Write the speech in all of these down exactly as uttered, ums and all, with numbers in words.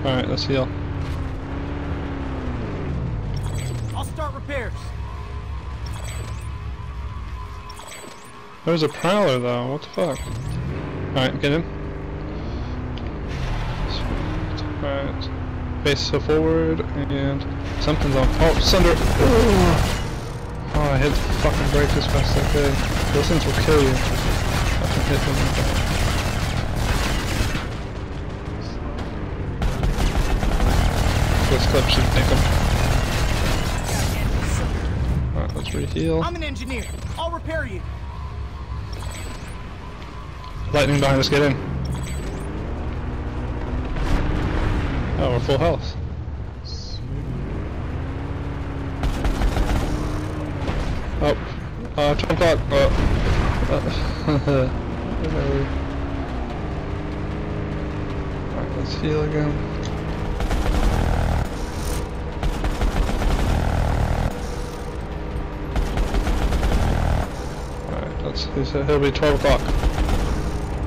Alright, let's heal. I'll start repairs. There's a prowler though, what the fuck? Alright, get in. Alright. Face so forward and something's on. Oh, Sunder! Oh, I hit the fucking brake as fast as I could. Those things will kill you. I can hit them like that. This clip should take them. Alright, let's re-heal. I'm an engineer. I'll repair you. Lightning behind us, get in. Oh, we're full health. Oh, uh, jump out. Uh, uh, Alright, let's heal again. Alright, let's, he'll be twelve o'clock.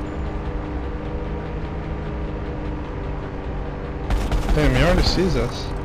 Damn, he already sees us.